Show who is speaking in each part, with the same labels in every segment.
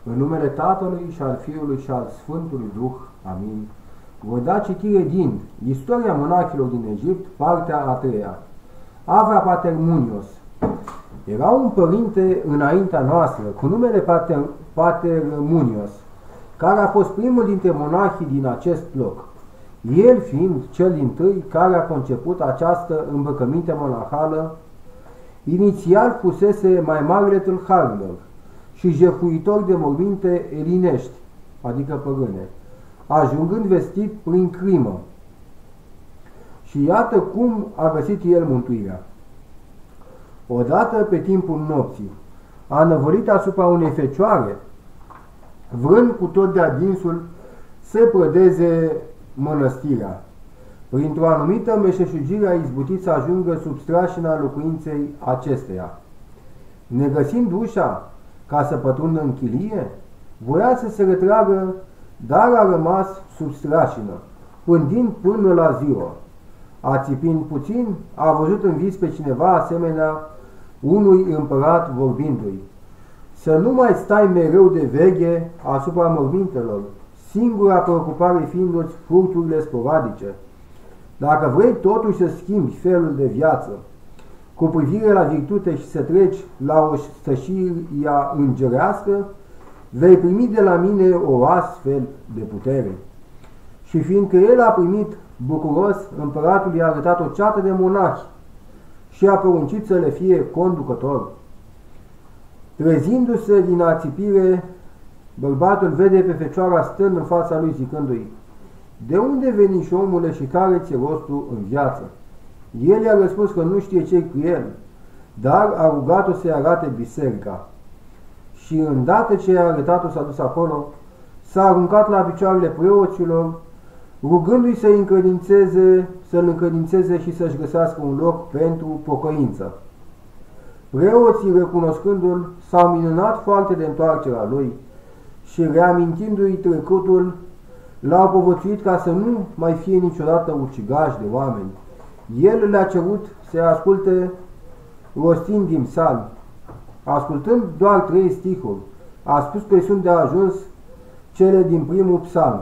Speaker 1: În numele Tatălui și al Fiului și al Sfântului Duh. Amin. Voi da citire din Istoria monachilor din Egipt, partea a treia. Avra Patermunios. Era un părinte înaintea noastră, cu numele Patermunios, care a fost primul dintre monahii din acest loc, el fiind cel dintâi care a conceput această îmbrăcăminte monahală. Inițial fusese mai marele tâlharilor și jefuitor de morminte elinești, adică păgâne, ajungând vestit prin crimă. Și iată cum a găsit el mântuirea. Odată, pe timpul nopții, a năvălit asupra unei fecioare, vrând cu tot de adinsul să prădeze mănăstirea. Printr-o anumită meșeșugire a izbutit să ajungă sub strașina locuinței acesteia. Negăsind ușa ca să pătrundă în chilie, voia să se retragă, dar a rămas sub strașină, pândind până la ziua. Ațipind puțin, a văzut în vis pe cineva asemenea unui împărat vorbindu-i: să nu mai stai mereu de veche asupra mormintelor, singura preocupare fiind-ți furturile sporadice. Dacă vrei totuși să schimbi felul de viață cu privire la virtute și să treci la o stășirea îngerească, vei primi de la mine o astfel de putere. Și fiindcă el a primit bucuros, împăratul i-a arătat o ceată de monahi și a poruncit să le fie conducător. Trezindu-se din ațipire, bărbatul vede pe fecioara stând în fața lui zicându-i: de unde veni și omule și care ți-e rostul în viață? El i-a răspuns că nu știe ce-i cu el, dar a rugat-o să-i arate biserica. Și îndată ce i-a arătat-o s-a dus acolo, s-a aruncat la picioarele preoților, rugându-i să-l încredințeze și să-și găsească un loc pentru pocăință. Preoții, recunoscându-l, s-au minunat foarte de întoarcerea lui și, reamintindu-i trecutul, l-au povățuit ca să nu mai fie niciodată ucigaș de oameni. El le-a cerut să asculte rostind din psalmi. Ascultând doar 3 stihuri, a spus că sunt de ajuns cele din primul psalm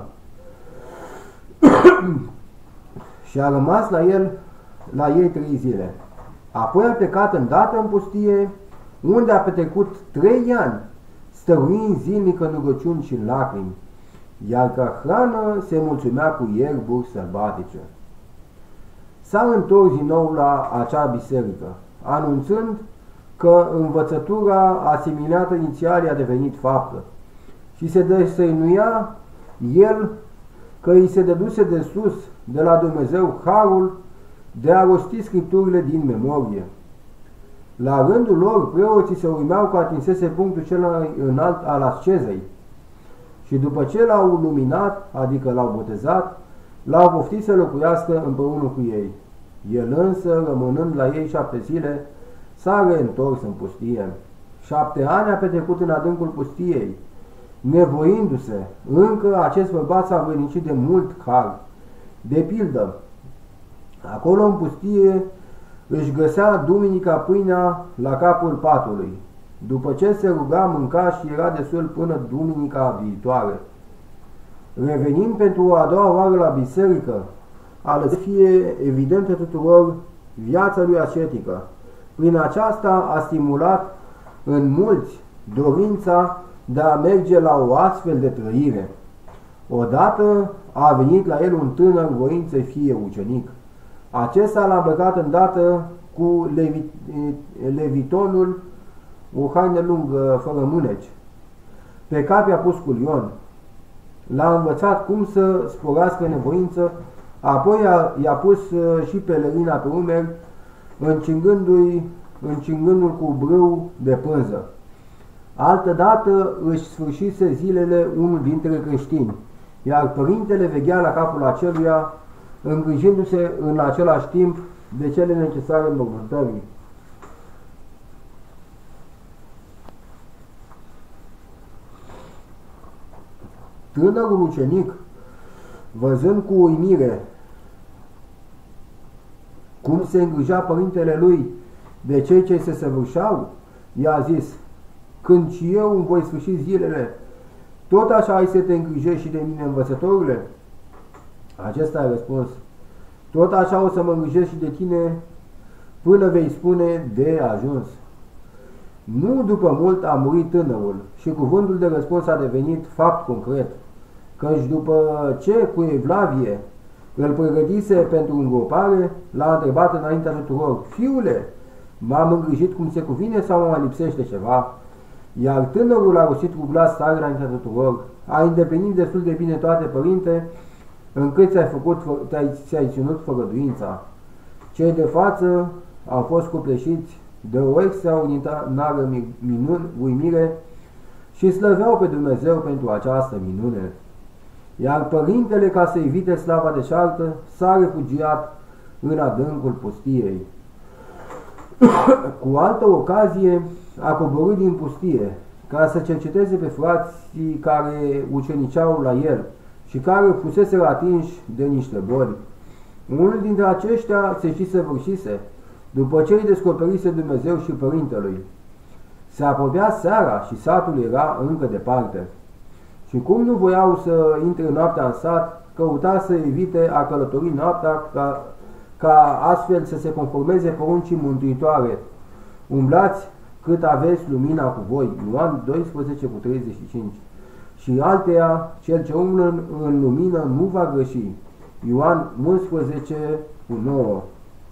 Speaker 1: și a rămas la ei 3 zile. Apoi a plecat îndată în pustie, unde a petrecut 3 ani, stăruind zilnic în rugăciuni și în lacrimi, iar ca hrană se mulțumea cu ierburi sălbatice. S-a întors din nou la acea biserică, anunțând că învățătura asimilată inițial i-a devenit faptă și se destăinuia el că îi se dăduse de sus, de la Dumnezeu, harul de a rosti scripturile din memorie. La rândul lor, preoții se urmeau că atinsese punctul cel mai înalt al ascezei și după ce l-au luminat, adică l-au botezat, l-au poftit să locuiască împreună cu ei. El însă, rămânând la ei 7 zile, s-a reîntors în pustie. 7 ani a petrecut în adâncul pustiei, nevoindu-se. Încă acest bărbat s-a vrednicit de mult har. De pildă, acolo în pustie își găsea duminica pâinea la capul patului. După ce se ruga, mânca și era destul până duminica viitoare. Revenind pentru a doua oară la biserică, a lăsat fie evidentă tuturor viața lui ascetică. Prin aceasta a stimulat în mulți dorința de a merge la o astfel de trăire. Odată a venit la el un tânăr voind să fie ucenic. Acesta l-a îmbrăcat îndată cu levitonul, o haină lungă fără mâneci. Pe cap i-a pus culion. L-a învățat cum să sporească nevoință, apoi i-a pus și pelerina pe umeri, încingându-l cu brâu de pânză. Altădată își sfârșise zilele unul dintre creștini, iar părintele veghea la capul aceluia, îngrijindu-se în același timp de cele necesare mormântării. Tânărul ucenic, văzând cu uimire cum se îngrija părintele lui de cei ce se săvârșeau, i-a zis: când și eu îmi voi sfârși zilele, Tot așa ai să te îngrijești și de mine, învățătorule? Acesta a răspuns: tot așa o să mă îngrijesc și de tine până vei spune de ajuns. Nu după mult a murit tânărul și cuvântul de răspuns a devenit fapt concret, căci după ce cu Evlavie îl pregătise pentru îngropare, l-a întrebat înaintea tuturor: fiule, m-am îngrijit cum se cuvine sau mă mai lipsește ceva? Iar tânărul a rostit cu glas tare înaintea tuturor: ai îndeplinit destul de bine toate, părinte, încât ți-ai ținut făgăduința. Cei de față au fost copleșiți de o extraordinară uimire și slăveau pe Dumnezeu pentru această minune. Iar părintele, ca să evite slava deșartă, s-a refugiat în adâncul pustiei. Cu altă ocazie a coborât din pustie ca să cerceteze pe frații care uceniceau la el și care fuseseră atinși de niște boli. Unul dintre aceștia se și săvârșise, după ce îi descoperise Dumnezeu și părintelui. Se apropia seara și satul era încă departe. Și cum nu voiau să intre noaptea în sat, căuta să evite a călători noaptea ca astfel să se conformeze poruncii mântuitoare: umblați cât aveți lumina cu voi. Ioan 12:35. Și alteia: cel ce umblă în lumină nu va greși. Ioan 11:9.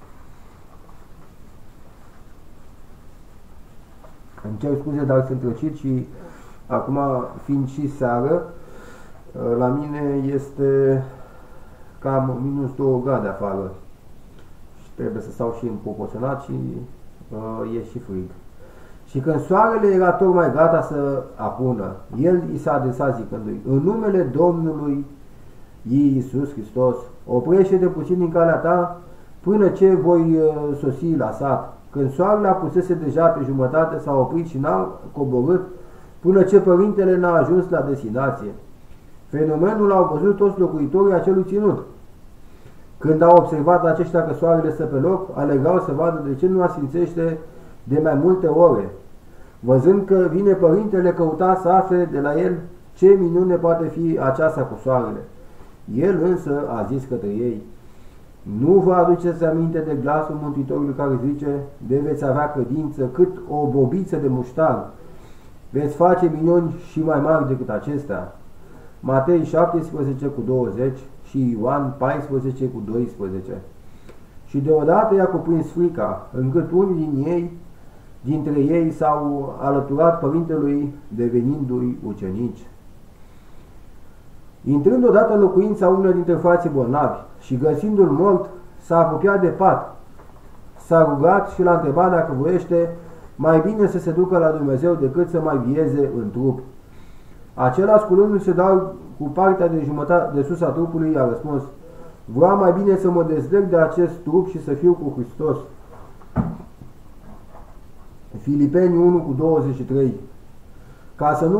Speaker 1: Îmi cer scuze, dar sunt răcit și acum, fiind și seară, la mine este cam minus 2 grade afară și trebuie să stau și împopoțănat și e și frig. Și când soarele era tocmai gata să apună, el i s-a adresat zicându-i: în numele Domnului Iisus Hristos, oprește-te puțin din calea ta până ce voi sosi la sat. Când soarele apusese deja pe jumătate, s-a oprit și n-a coborât până ce părintele n-a ajuns la destinație. Fenomenul au văzut toți locuitorii acelui ținut. Când au observat aceștia că soarele stă pe loc, alergau să vadă de ce nu asfințește de mai multe ore. Văzând că vine părintele, căuta să afle de la el ce minune poate fi aceasta cu soarele. El însă a zis către ei: nu vă aduceți aminte de glasul Mântuitorului care zice: de veți avea credință cât o bobiță de muștar, veți face minuni și mai mari decât acestea. Matei 17:20 și Ioan 14:12. Și deodată i-a cuprins frica, încât unii dintre ei s-au alăturat părintelui, devenindu-i ucenici. Intrând odată în locuința unuia dintre frații bolnavi și găsindu-l mort, s-a apropiat de pat, s-a rugat și l-a întrebat dacă voiește mai bine să se ducă la Dumnezeu decât să mai vieze în trup. Acela, sculându-se doar cu partea de jumătate de sus a trupului, i-a răspuns: vreau mai bine să mă dezleg de acest trup și să fiu cu Hristos. Filipeni 1:23. Ca să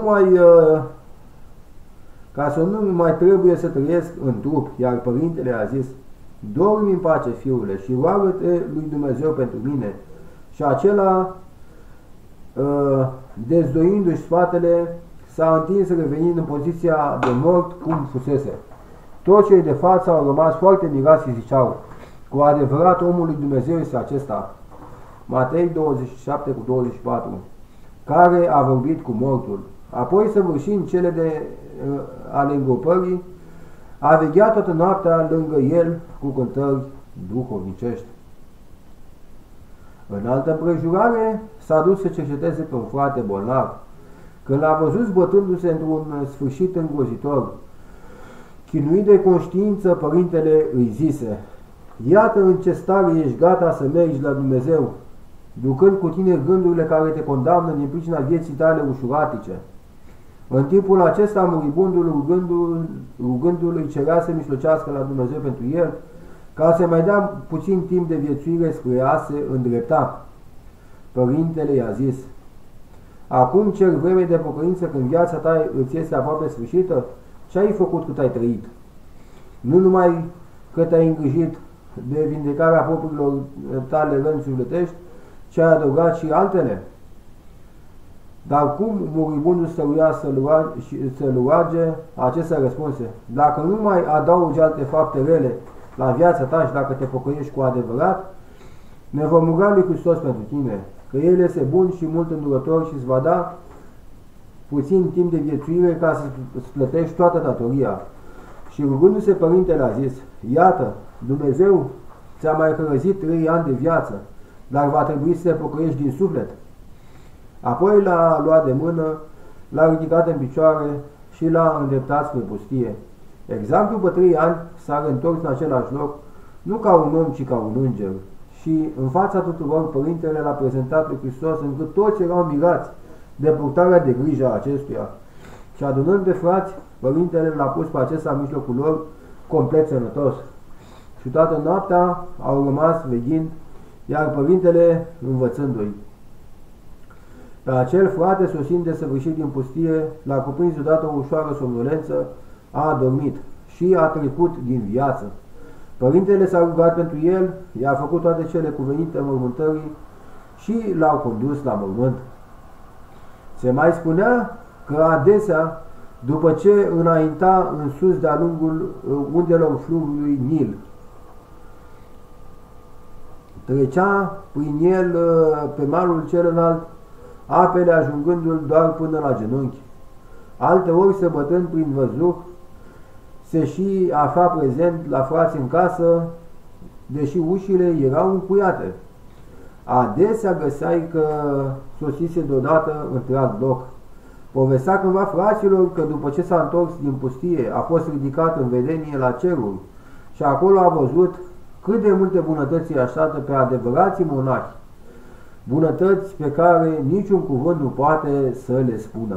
Speaker 1: nu mai trebuie să trăiesc în trup, iar părintele a zis: dormi în pace, fiule, și roagă-te lui Dumnezeu pentru mine. Și acela, dezdoindu-și spatele, s-a întins revenind în poziția de mort cum fusese. Toți cei de față au rămas foarte mirați și ziceau: cu adevărat omul lui Dumnezeu este acesta. Matei 27:24, care a vorbit cu mortul. Apoi, săvârșind cele ale îngropării, a vegheat toată noaptea lângă el cu cântări duhovnicești. În altă împrejurare s-a dus să cerceteze pe un frate bolnav. Când l-a văzut zbătându-se într-un sfârșit îngrozitor, chinuit de conștiință, părintele îi zise: iată în ce stare ești gata să mergi la Dumnezeu, ducând cu tine gândurile care te condamnă din pricina vieții tale ușuratice. În timpul acesta, muribundul rugându-l îi cerea să mijlocească la Dumnezeu pentru el, ca să mai dea puțin timp de viețuire spre a se îndrepta. Părintele i-a zis: acum cer vreme de pocăință când viața ta îți este aproape sfârșită? Ce ai făcut cât ai trăit? Nu numai că te-ai îngrijit de vindecarea propriilor tale răni sufletești, ci ai adăugat și altele. Dar cum muribundul stăruia să-l roage, acesta răspunse: dacă nu mai adaugi alte fapte rele la viața ta și dacă te pocăiești cu adevărat, ne vom ruga lui Hristos pentru tine, că El este bun și mult îndurător și îți va da puțin timp de viețuire ca să-ți plătești toată datoria. Și rugându-se, părintele a zis: iată, Dumnezeu ți-a mai hărăzit 3 ani de viață, dar va trebui să te pocăiești din suflet. Apoi l-a luat de mână, l-a ridicat în picioare și l-a îndreptat spre pustie. Exact după 3 ani s-a reîntors în același loc, nu ca un om, ci ca un înger. Și în fața tuturor, părintele l-a prezentat lui Hristos, încât toți erau mirați de purtarea de grijă a acestuia. Și adunând pe frați, părintele l-a pus pe acesta în mijlocul lor, complet sănătos. Și toată noaptea au rămas veghind, iar părintele învățându-i. Pe acel frate, sosind de săvârșit din pustie, l-a cuprins deodată o ușoară somnolență, a adormit și a trecut din viață. Părintele s-a rugat pentru el, i-a făcut toate cele cuvenite mormântării și l-au condus la mormânt. Se mai spunea că adesea, după ce înainta în sus de-a lungul undelor fluviului Nil, trecea prin el pe malul celălalt, apele ajungându-l doar până la genunchi. Alteori, săbătând prin văzduh, se și afla prezent la frați în casă, deși ușile erau încuiate. Adesea găseai că sosise deodată într-alt loc. Povestea cândva fraților că după ce s-a întors din pustie, a fost ridicat în vedenie la ceruri și acolo a văzut cât de multe bunătăți îi așteaptă pe adevărații monahi, bunătăți pe care niciun cuvânt nu poate să le spună.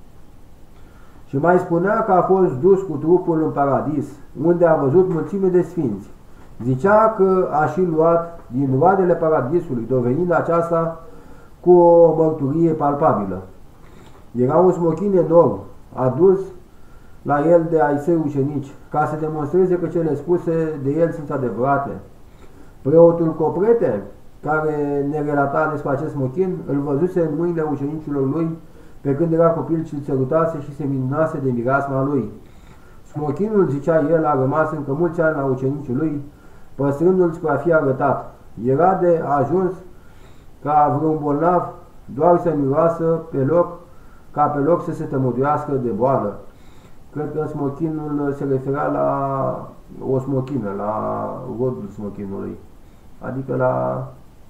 Speaker 1: Și mai spunea că a fost dus cu trupul în paradis, unde a văzut mulțime de sfinți. Zicea că a și luat din roadele paradisului, dovenind aceasta cu o mărturie palpabilă. Era un smochin enorm, adus la el de ai săi ucenici, ca să demonstreze că cele spuse de el sunt adevărate. Preotul Coprete, care ne relata despre acest smochin, îl văzuse în mâinile ucenicilor lui pe când era copil și îl sărutase și se minunase de mireasma lui. Smochinul, zicea el, a rămas încă mulți ani la ucenicii lui, păstrându-l spre a fi arătat. Era de ajuns ca vreun bolnav doar să miroasă pe loc, ca pe loc să se tămăduiască de boală. Cred că smochinul se referea la o smochină, la rodul smochinului, adică la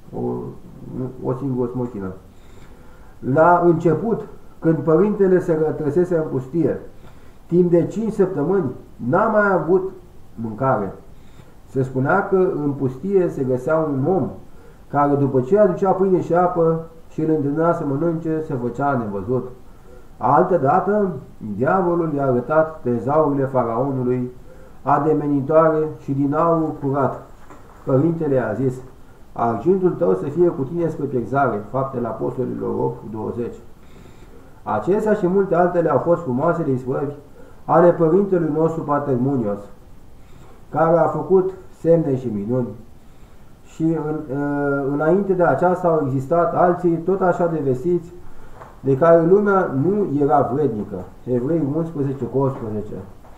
Speaker 1: o singură smochină. La început, când părintele se retrăsese în pustie, timp de 5 săptămâni, n-a mai avut mâncare. Se spunea că în pustie se găsea un om care după ce aducea pâine și apă și îl îndemna să mănânce, se făcea nevăzut. Altădată, diavolul i-a arătat trezaurile faraonului, ademenitoare și din aur curat. Părintele a zis: argintul tău să fie cu tine spre pierzare. Faptele Apostolilor 8:20. Acestea și multe altele au fost frumoasele isprăvi ale părintelui nostru Patermonios, care a făcut semne și minuni. Și înainte de aceasta au existat alții tot așa de vestiți, de care lumea nu era vrednică. Evrei 11:11.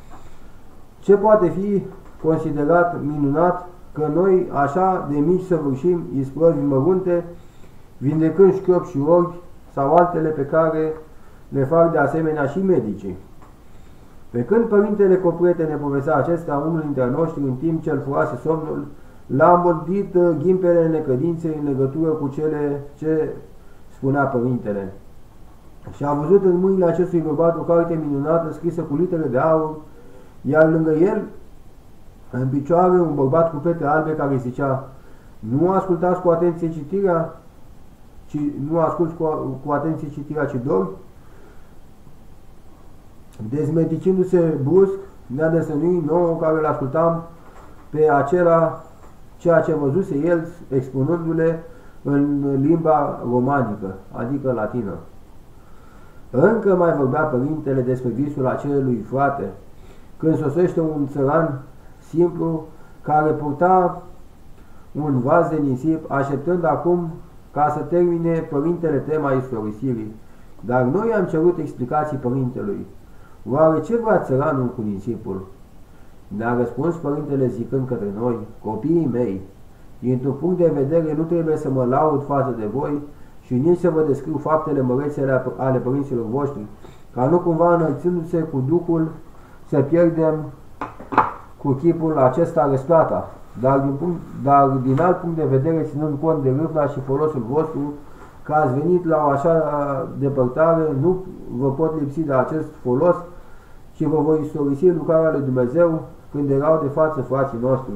Speaker 1: Ce poate fi considerat minunat că noi așa de mici săvârșim isprăvi mărunte, vindecând șchiopi și orbi sau altele pe care le fac de asemenea și medicii. Pe când părintele Coprete ne povestea acestea, unul dintre noștri, în timp ce îl furase somnul, l-a îmbolbit ghimpele necădinței în legătură cu cele ce spunea părintele. Și a văzut în mâinile acestui bărbat o carte minunată scrisă cu litere de aur, iar lângă el, în picioare, un bărbat cu pete albe care zicea: nu ascultați cu atenție citirea, nu asculți cu atenție citirea, ci dormi. Dezmeticindu-se brusc, ne-a destănuit nouă care îl ascultam pe acela ceea ce văzuse el, expunându-le în limba romanică, adică latină. Încă mai vorbea părintele despre visul acelui frate, când sosește un țăran simplu care purta un vas de nisip, așteptând acum ca să termine părintele tema istorisirii. Dar noi am cerut explicații părintelui. Oare ce vrea țăranul cu nisipul? Ne-a răspuns părintele zicând către noi: copiii mei, dintr-un punct de vedere nu trebuie să mă laud față de voi și nici să vă descriu faptele mărețe ale părinților voștri, ca nu cumva înălțându-se cu Duhul să pierdem cu chipul acesta răsplata. Dar din alt punct de vedere, ținând cont de râvna și folosul vostru, că ați venit la o așa depărtare, nu vă pot lipsi de acest folos și vă voi istorisi lucrarea lui Dumnezeu când erau de față frații noștri.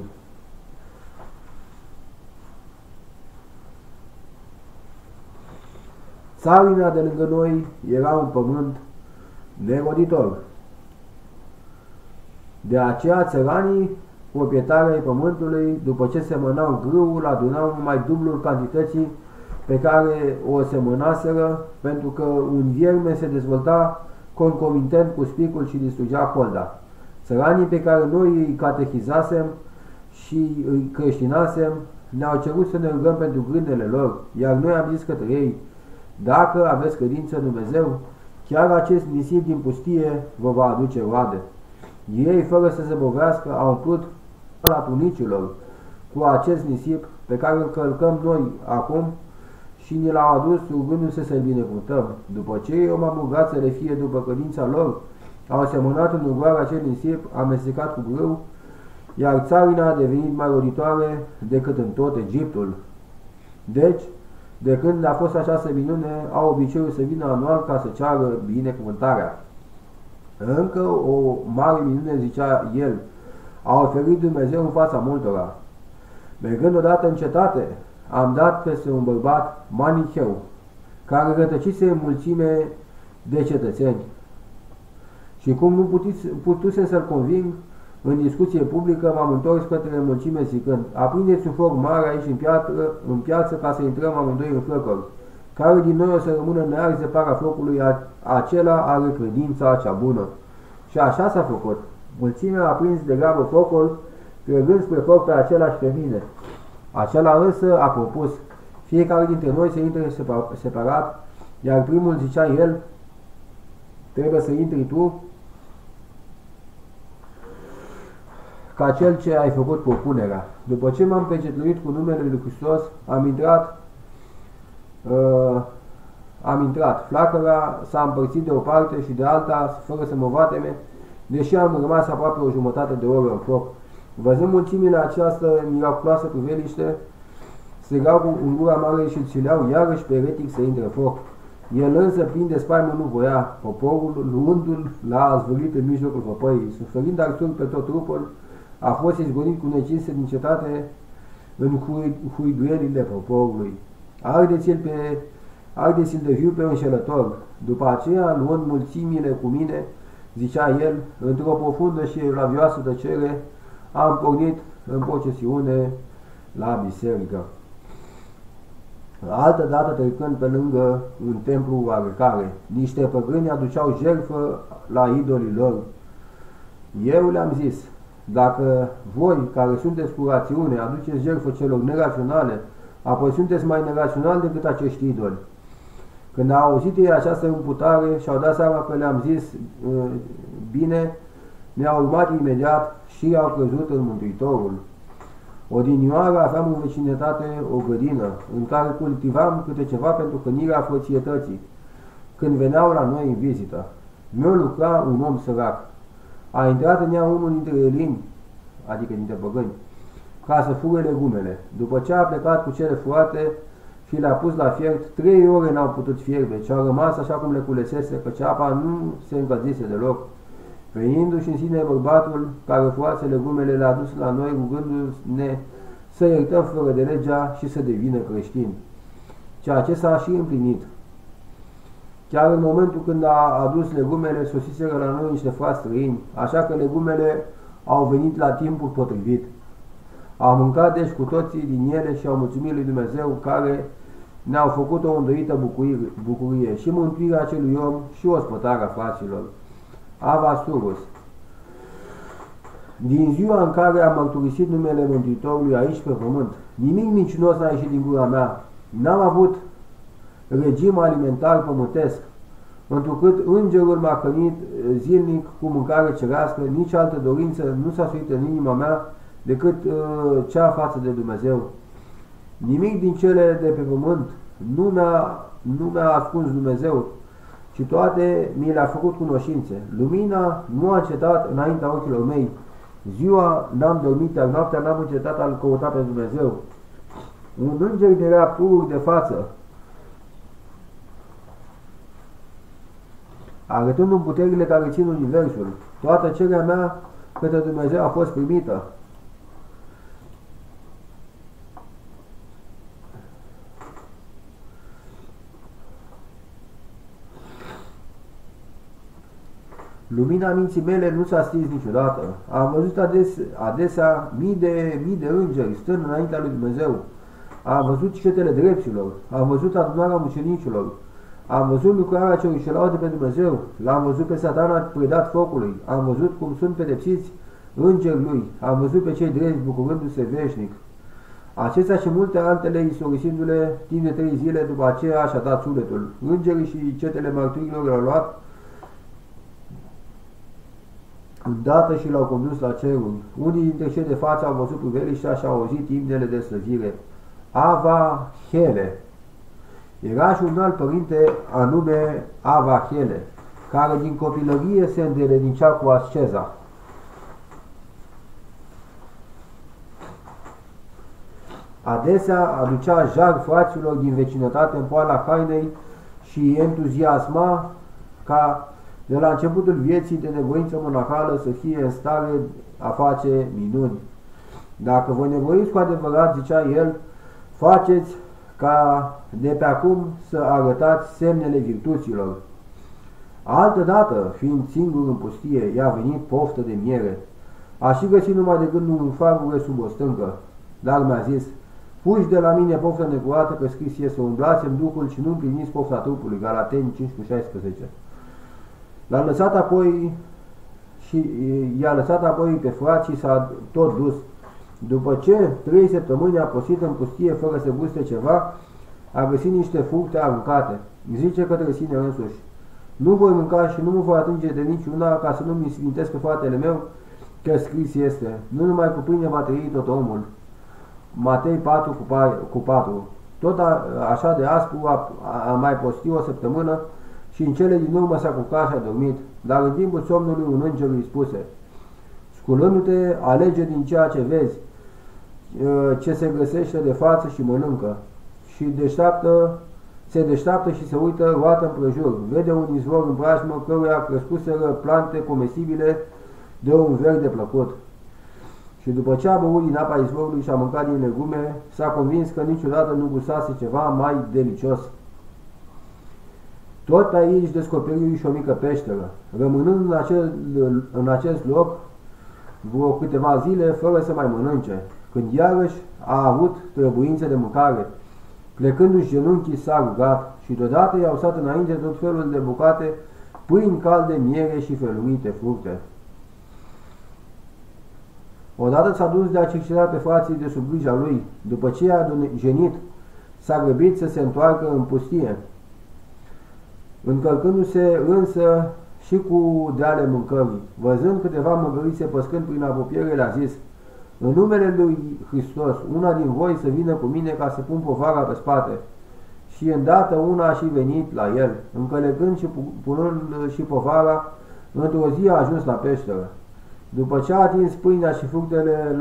Speaker 1: Țarina de lângă noi era un pământ neroditor. De aceea țăranii, proprietarii ai pământului, după ce semănau grâul, adunau numai dublul cantității pe care o semănaseră, pentru că un vierme se dezvolta concomitent cu spicul și distrugea colda. Țăranii pe care noi îi catehizasem și îi creștinasem ne-au cerut să ne rugăm pentru grândele lor, iar noi am zis către ei: dacă aveți credință în Dumnezeu, chiar acest nisip din pustie vă va aduce roade. Ei, fără să se bovească, au umplut la tunicilor cu acest nisip pe care îl călcăm noi acum și ni l-au adus rugându-se să-l binecuvântăm. După ce eu m-am rugat să le fie după credința lor, au semănat în ugoare acel nisip amestecat cu grâu, iar țarina a devenit mai roditoare decât în tot Egiptul. Deci, de când a fost această minune, au obiceiul să vină anual ca să ceară binecuvântarea. Încă o mare minune, zicea el, a oferit Dumnezeu în fața multora. Mergând odată în cetate, am dat peste un bărbat manicheu, care rătăcise în mulțime de cetățeni. Și cum nu putusem să-l conving, în discuție publică m-am întors către mulțime zicând: aprindeți un foc mare aici în piață ca să intrăm amândoi în flăcări, care din noi o să rămână nearzi de para focului, acela are credința cea bună. Și așa s-a făcut. Mulțimea a prins de grabă focul, trăgând spre foc pe același pe mine. Acela însă a propus: fiecare dintre noi să intre separat, iar primul, zicea el, trebuie să intri tu, ca cel ce ai făcut propunerea. După ce m-am pecetluit cu numele lui Hristos, am intrat. Flacăra s-a împărțit de o parte și de alta, fără să mă vateme, deși am rămas aproape o jumătate de oră în foc. Văzând mulțimile această miraculoasă priveliște, strigau cu un gura mare și îl sileau iarăși pe eretic să intre în foc. El însă, plin de spaimă, nu voia. Poporul, luându-l, l-a zvârlit în mijlocul văpăii. Suferind arsuri pe tot trupul, a fost izgonit cu necinste din cetate în huiduielile poporului. Ardeți-l de viu pe înșelător. După aceea, luând mulțimile cu mine, zicea el, într-o profundă și evlavioasă tăcere, am pornit în procesiune la biserică. Altă dată, trecând pe lângă un templu oarecare, niște păgâni aduceau jertfă la idolii lor. Eu le-am zis: dacă voi, care sunteți cu rațiune, aduceți jertfă celor neraționale, apoi sunteți mai neraționali decât acești idoli. Când au auzit ei această imputare și au dat seama că le-am zis bine, ne-au urmat imediat și au crezut în Mântuitorul. Odinioară aveam în vecinătate o grădină, în care cultivam câte ceva pentru hrănirea frățietății, când veneau la noi în vizită. Mi-o lucra un om sărac. A intrat în ea unul dintre elini, adică dintre păgâni, ca să fure legumele. După ce a plecat cu cele furate și le-a pus la fiert, 3 ore n-au putut fierbe, ci au rămas așa cum le culesese, căci apa nu se încălzise deloc. Venindu-și în sine bărbatul care furase legumele, le-a dus la noi, rugându-ne să iertăm fără de legea și să devină creștini. Ceea ce s-a și împlinit. Chiar în momentul când a adus legumele, sosiseră la noi niște frați străini, așa că legumele au venit la timpul potrivit. Au mâncat deci cu toții din ele și au mulțumit lui Dumnezeu, care ne-au făcut o îndoită bucurie și mântuirea acelui om și ospătarea fraților. Ava Surus. Din ziua în care am mărturisit numele Mântuitorului aici pe pământ, nimic mincinos n-a ieșit din gura mea. N-am avut regim alimentar pământesc. întrucât îngerul m-a hrănit zilnic cu mâncare cerească, nici altă dorință nu s-a suit în inima mea decât cea față de Dumnezeu. Nimic din cele de pe pământ nu mi-a ascuns Dumnezeu, ci toate mi le-a făcut cunoștințe. Lumina nu a încetat înaintea ochilor mei. Ziua n-am dormit, iar noaptea n-am încetat a-L căuta pe Dumnezeu. Un înger mi era pur de față, arătându-mi puterile care țin universul. Toată cererea mea către Dumnezeu a fost primită. Lumina minții mele nu s-a stins niciodată. Am văzut adesea mii de îngeri stând înaintea lui Dumnezeu. Am văzut cetele drepților. Am văzut adunarea mucenicilor. Am văzut lucrarea ce își laude pe Dumnezeu. L-am văzut pe Satana predat focului. Am văzut cum sunt pedepsiți îngerii lui. Am văzut pe cei drepți bucurându-se veșnic. Acestea și multe altele istorisindu-le timp de 3 zile, după aceea și-a dat sufletul. Îngerii și cetele mărturilor le-au luat îndată și l-au condus la cerul. Unii dintre cei de față au văzut priveliștea și au auzit imnele de slăvire. Ava Hele. Era și un alt părinte anume Ava Hele, care din copilărie se îndelenincea cu asceza. Adesea aducea jar fraților din vecinătate în poala hainei și entuziasma ca de la începutul vieții de nevoință monahală să fie în stare a face minuni. Dacă vă nevoiți cu adevărat, zicea el, faceți ca de pe acum să arătați semnele virtuților. Altădată, fiind singur în pustie, i-a venit poftă de miere. A și găsit numai de gând un farbure sub o stâncă, dar mi-a zis, fugi de la mine poftă necurată, că scris e să umblați în Duhul și nu împliniți pofta trupului. Galateni 5:16. I-a lăsat apoi pe frați și s-a tot dus. După ce 3 săptămâni a posit în pustie fără să guste ceva, a găsit niște fructe aruncate. Zice către sine însuși, nu voi mânca și nu mă voi atinge de niciuna ca să nu mi sfintesc pe fratele meu, că scris este, nu numai cu pâine va trăi tot omul. Matei 4:4. Tot așa de aspru a mai postit o săptămână și în cele din urmă s-a culcat și a dormit, dar în timpul somnului un înger îi spuse, sculându-te, alege din ceea ce vezi, ce se găsește de față și mănâncă. Și se deșteaptă și se uită roată împrejur. Vede un izvor în preajmă căruia crescuseră plante comestibile de un verde plăcut. Și după ce a băut din apa izvorului și a mâncat din legume, s-a convins că niciodată nu gustase ceva mai delicios. Tot pe aici descoperi și o mică peșteră, rămânând în acest loc vreo câteva zile fără să mai mănânce, când iarăși a avut trebuințe de mâncare. Plecându-și genunchii s-a rugat și deodată i-au stat înainte tot felul de bucate, pâini calde, miere și felurite fructe. Odată s-a dus de a cerceta pe frații de sub grija lui, după ce i-a genit, s-a grăbit să se întoarcă în pustie, încărcându-se însă și cu deale mâncării. Văzând câteva măgărițe păscând prin apropiere, le-a zis, în numele lui Hristos, una din voi să vină cu mine ca să pun povara pe spate. Și îndată una a și venit la el, încălecând și punând și povara, într-o zi a ajuns la peșteră. După ce a întins pâinea și fructele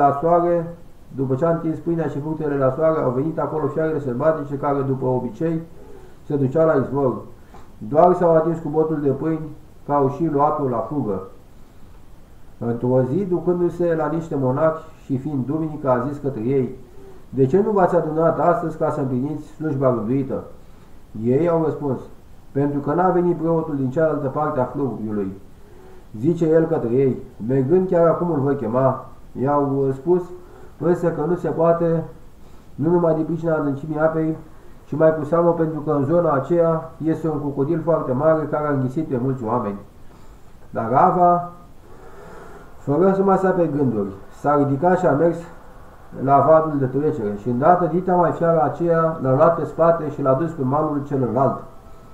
Speaker 1: la soare, au venit acolo fiarele sălbatice care, după obicei, se duceau la izvor. Doar s-au atins cu botul de pâini, că au și luat-o la fugă. Într-o zi, ducându-se la niște monaci și fiind duminică, a zis către ei, de ce nu v-ați adunat astăzi ca să împliniți slujba rânduită? Ei au răspuns, pentru că n-a venit preotul din cealaltă parte a fluviului. Zice el către ei, mergând chiar acum îl voi chema. I-au spus, însă că nu se poate, nu numai din pricina adâncimii apei, ci mai cu seamă pentru că în zona aceea este un crocodil foarte mare care a înghițit pe mulți oameni. Dar Ava, fără să mai stea pe gânduri, s-a ridicat și a mers la vadul de trecere și îndată dita mai fiara aceea l-a luat pe spate și l-a dus pe malul celălalt.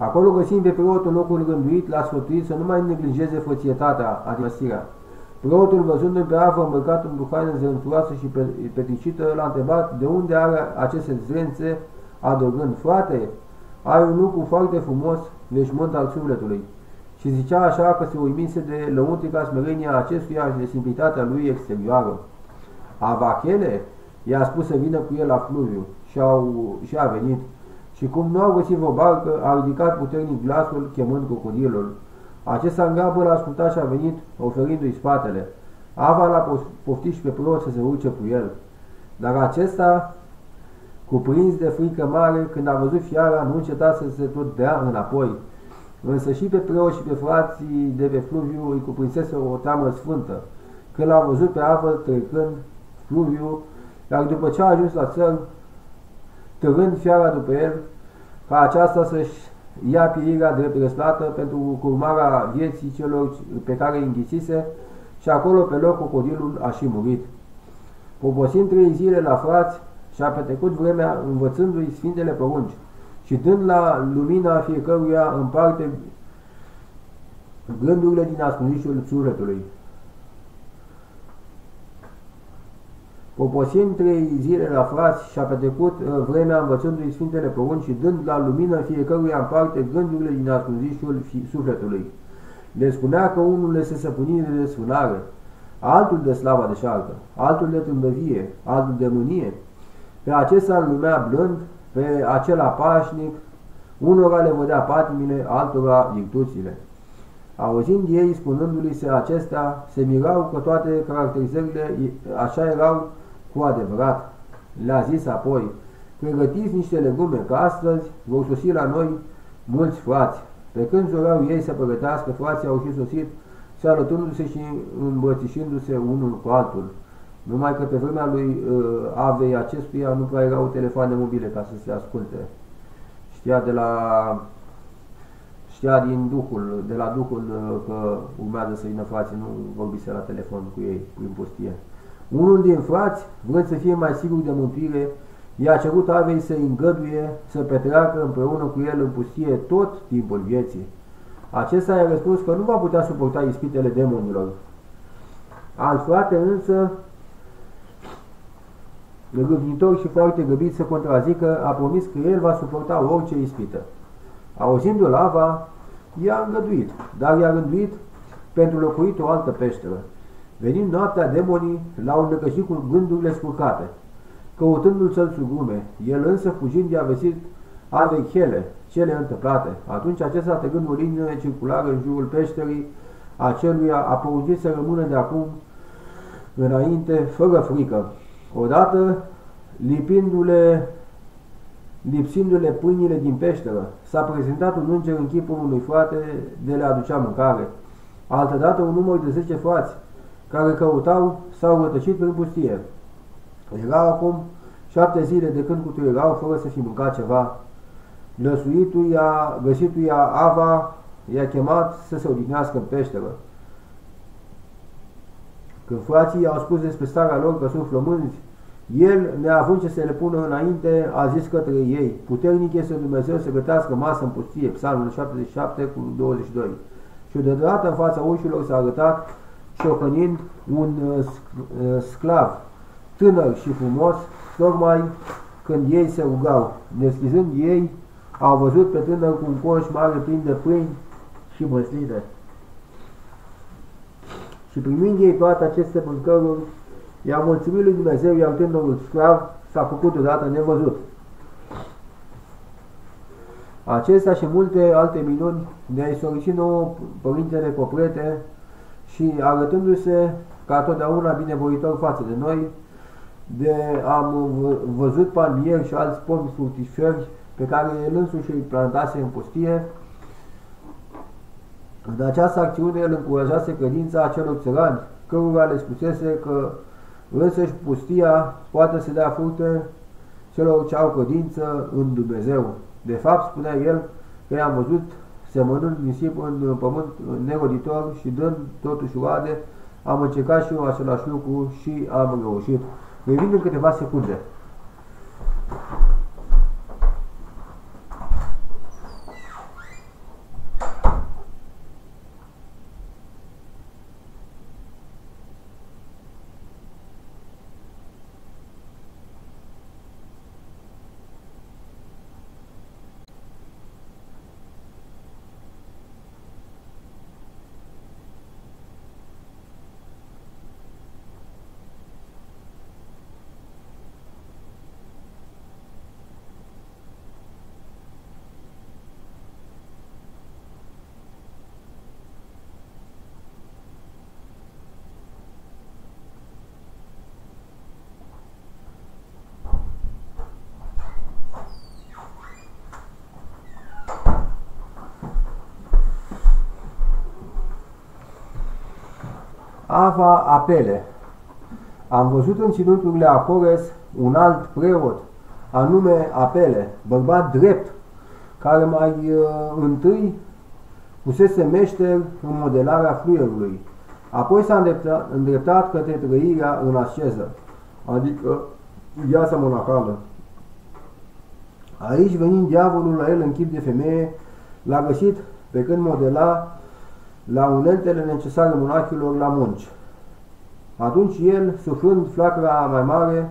Speaker 1: Acolo găsim pe preotul în locul rânduit, l-a sfătuit să nu mai neglijeze fățietatea, adică măsirea. Preotul, văzându-l pe Avă îmbrăcat în haină zărenturoasă și petricită, l-a întrebat de unde are aceste zrențe, adăugând: frate, ai un lucru foarte frumos, veșmânt al sufletului. Și zicea așa că se uimise de lăuntrica smerenia acestuia și de simplitatea lui exterioară. Avachele i-a spus să vină cu el la fluviu și a venit. Și cum nu au găsit o barcă, a ridicat puternic glasul, chemând crocodilul. Acesta în grabă l-a ascultat și a venit, oferindu-i spatele. Ava l-a poftit și pe preot să se urce cu el. Dar acesta, cuprins de frică mare, când a văzut fiara, nu înceta să se tot dea înapoi. Însă și pe preot și pe frații de pe fluviu îi cuprinsese o teamă sfântă, când l-a văzut pe Avă trecând fluviu, iar după ce a ajuns la țăr, târând fiara după el, ca aceasta să-și ia pieirea drept răsplată pentru curmarea vieții celor pe care îi înghisise, și acolo pe loc crocodilul a și murit. Poposind 3 zile la frați, și-a petrecut vremea învățându-i Sfintele Porunci și dând la lumina fiecăruia în parte gândurile din ascunzișul sufletului. Poposind 3 zile la frați, și-a petrecut vremea învățându-i Sfintele Porunci și dând la lumină fiecăruia în parte gândurile din ascunzișul sufletului. Le spunea că unul este săpânire de sfânare, altul de slava deșartă, altul de trândăvie, altul de mânie. Pe acesta îl numea blând, pe acela pașnic, unora le vădea patimile, altora virtuțile. Auzind ei, spunându-li se acestea, se mirau că toate caracterizările așa erau cu adevărat. Le-a zis apoi: pregătiți niște legume, că astăzi vor sosi la noi mulți frați. Pe când zoreau ei să pregătească, frații au și sosit, se arătându-se și îmbrățișându-se unul cu altul. Numai că pe vremea lui Avei acestuia nu prea erau telefoane mobile ca să se asculte. Știa din Duhul, de la Duhul că urmează să vină frații, nu vorbise la telefon cu ei prin pustie. Unul din frați, vrând să fie mai sigur de mântuire, i-a cerut Avei să-i îngăduie să petreacă împreună cu el în pustie tot timpul vieții. Acesta i-a răspuns că nu va putea suporta ispitele demonilor. Alt frate însă, râvnitor și foarte grăbit să contrazică, a promis că el va suporta orice ispită. Auzindu-l Ava, i-a îngăduit, dar i-a rânduit pentru locuit o altă peșteră. Venind noaptea, demonii l-au înnăcășit cu gândurile scurcate, căutându-l să-l sugume. El însă, fugind, i-a vestit Avei Hele cele întâmplate. Atunci acesta, tăgând o linie circulară în jurul peșterii aceluia, a poruncit să rămână de acum înainte, fără frică. Odată, lipsindu-le pâinile din peșteră, s-a prezentat un înger în chipul unui frate de le aducea mâncare. Altădată, un număr de 10 frați care căutau s-au rătăcit prin pustie. Erau acum 7 zile de când cutreierau fără să fi mâncat ceva. Găsituia Ava i-a chemat să se odihnească în peșteră. Când frații i-au spus despre starea lor că sunt flămânzi, el, neavând ce să le pună înainte, a zis către ei: puternic este Dumnezeu să gătească masă în pustie, Psalmul 77 cu 22. Și deodată în fața ușilor s-a arătat, ciocănind un sclav, tânăr și frumos, tocmai când ei se rugau. Deschizând ei, au văzut pe tânăr cu un coș mare plin de pâini și măsline. Și primind ei toate aceste mâncăruri, i-a mulțumit lui Dumnezeu, iar tânărul sclav s-a făcut odată nevăzut. Acestea și multe alte minuni ne-a istorisit nouă Părintele Poprete și arătându-se ca totdeauna binevoitor față de noi, am văzut palmieri și alți pomi fructiferi pe care el însuși îi plantase în pustie. În această acțiune el încurajase credința acelor țărani, cărora le spusese că însăși pustia poate să dea fructe celor ce au credință în Dumnezeu. De fapt, spunea el că i-am văzut semănând nisip în pământ neroditor și dând totuși roade. Am încercat și eu același lucru și am reușit. Revin în câteva secunde. Ava Apele. Am văzut în ținuturile Acores un alt preot, anume Apele, bărbat drept, care mai întâi pusese meșter în modelarea fluierului. Apoi s-a îndreptat către trăirea în asceză, adică viața monacală. Aici, venind diavolul la el în chip de femeie, l-a găsit pe când modela la uneltele necesare monachilor la munci. Atunci el, suflând flacăra mai mare,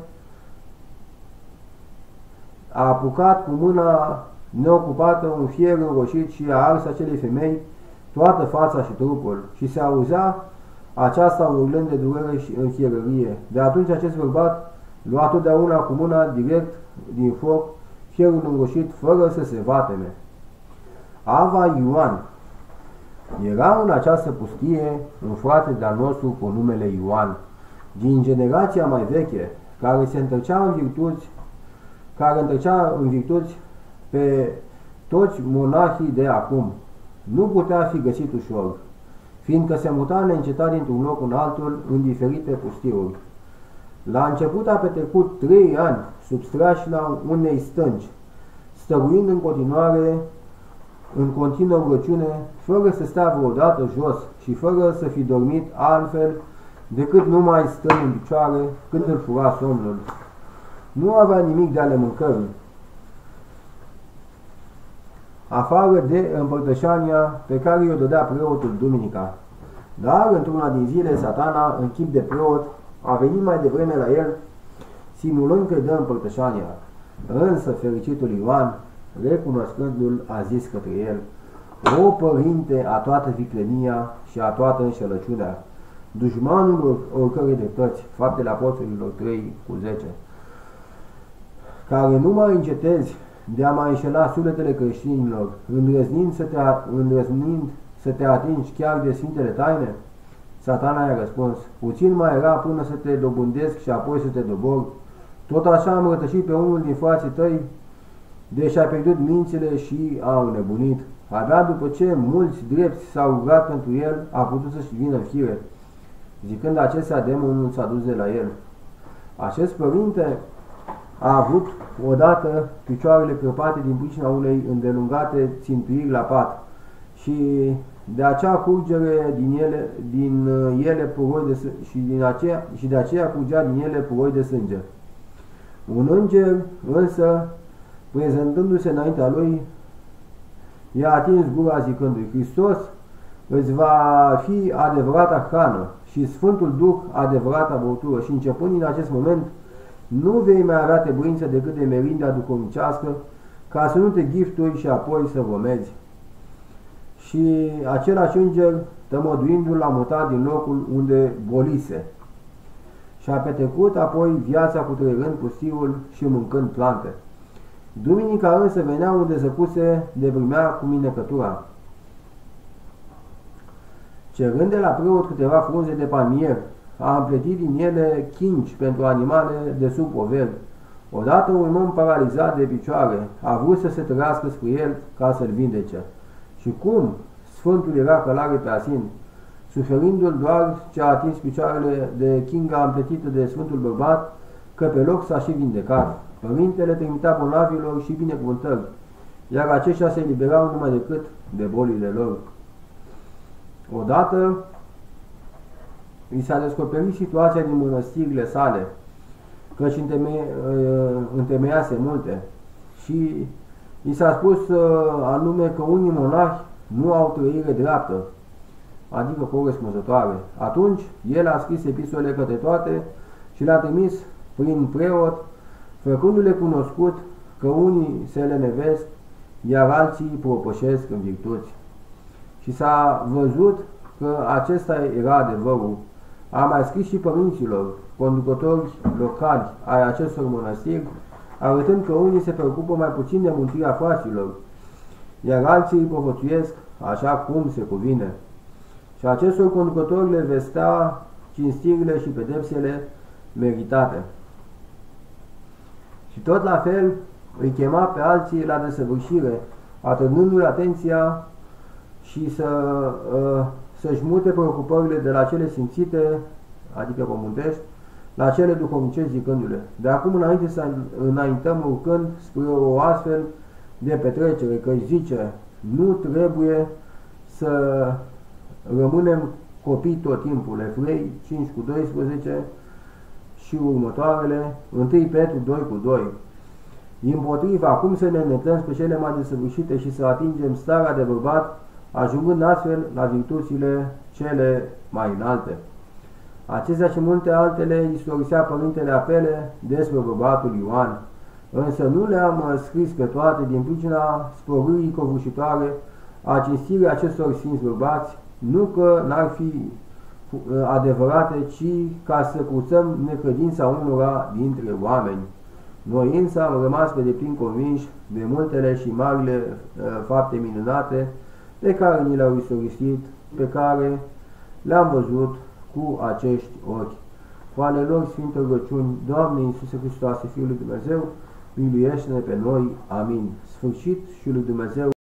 Speaker 1: a apucat cu mâna neocupată un fier înroșit și a ars acelei femei toată fața și trupul și se auzea aceasta urlând de durere și înfierărie. De atunci acest bărbat lua totdeauna cu mâna direct din foc fierul înroșit fără să se vateme. Ava Ioan. Era în această pustie un frate de-al nostru cu numele Ioan, din generația mai veche, care întrecea în virtuți pe toți monahii de acum. Nu putea fi găsit ușor, fiindcă se muta neîncetat dintr-un loc în altul în diferite pustiuri. La început a petrecut 3 ani sub strașina unei stânci, stăruind în continuare în continuă rugăciune, fără să stea vreodată jos și fără să fi dormit altfel decât numai stând în picioare când îl fura somnul. Nu avea nimic de ale mâncării, afară de împărtășania pe care i-o dădea preotul duminica. Dar, într-una din zile, Satana, în chip de preot, a venit mai devreme la el, simulând că îi dă împărtășania. Însă, fericitul Ioan, recunoscându-l, a zis către el: O părinte a toată viclenia și a toată înșelăciunea, dușmanul oricărei dreptăți, Faptele Apostolilor 3:10, care nu mai încetezi de a mai înșela sufletele creștinilor, îndrăznind să te atingi chiar de Sfintele Taine? Satana i-a răspuns: Puțin mai era până să te dobândesc și apoi să te dobor. Tot așa am rătășit pe unul din frații tăi, deși a pierdut mințile și a înnebunit. Abia după ce mulți drepți s-au rugat pentru el, a putut să-și vină în fire. Zicând acestea, demonul s-a dus de la el. Acest părinte a avut odată picioarele crăpate din pricina unei îndelungate țintuiri la pat și de acea curgere din ele puroi de și de aceea curgea din ele puroi de sânge. Un înger însă, prezentându-se înaintea lui, i-a atins gura zicându-i: Hristos îți va fi adevărata hrană și Sfântul Duh adevărata băutură și începând din acest moment nu vei mai avea trebuință decât de merindea duhovnicească, ca să nu te giftui și apoi să vomezi. Și același înger, tămăduindu-l, l-a mutat din locul unde bolise și a petrecut apoi viața cutreierând pustiul și mâncând plante. Duminica însă venea unde zăcuse de primea cu minecătura. Cerând de la preot câteva frunze de palmier, a împletit din ele chinci pentru animale de sub poveri. Odată un om paralizat de picioare a vrut să se trăiască spre el ca să-l vindece. Și cum Sfântul era călare pe asin, suferindu-l doar ce a atins picioarele de chinga împletită de Sfântul Bărbat, că pe loc s-a și vindecat. Părintele trimitea bolnavilor și binecuvântări, iar aceștia se eliberau numai decât de bolile lor. Odată i s-a descoperit situația din mănăstirile sale, căci întemeiase multe, și i s-a spus anume că unii monahi nu au trăire dreaptă, adică corespunzătoare. Atunci el a scris epistole către toate și le-a trimis prin preot, făcându-le cunoscut că unii se lenevesc, iar alții propășesc în virtuți. Și s-a văzut că acesta era adevărul. A mai scris și părinților, conducători locali ai acestor mănăstiri, arătând că unii se preocupă mai puțin de mântuirea fraților, iar alții îi povățuiesc așa cum se cuvine. Și acestor conducători le vestea cinstirile și pedepsele meritate. Și tot la fel îi chema pe alții la desăvârșire, atrăgându-i atenția și să-și mute preocupările de la cele simțite, adică pământești, la cele duhovnicești, zicându-le: de acum înainte să înaintăm urcând spre o astfel de petrecere, că zice: nu trebuie să rămânem copii tot timpul. Evrei 5:12 și următoarele, 1 Petru 2:2. Împotriva, acum să ne îndreptăm spre cele mai desăvârșite și să atingem starea de bărbat, ajungând astfel la virtuțile cele mai înalte. Acestea și multe altele istorisea Părintele Apele despre bărbatul Ioan, însă nu le-am scris pe toate din pricina sporirii covârșitoare a cinstirii acestor sfinți bărbați, nu că n-ar fi adevărate, ci ca să cruțăm necredința unora dintre oameni. Noi însă am rămas pe deplin convinși de multele și marile fapte minunate pe care ni le-au istorisit, pe care le-am văzut cu acești ochi. Cu ale lor Sfinte rugăciuni, Doamne Iisuse Hristoase, Fiul lui Dumnezeu, miluiește-ne pe noi. Amin. Sfârșit și lui Dumnezeu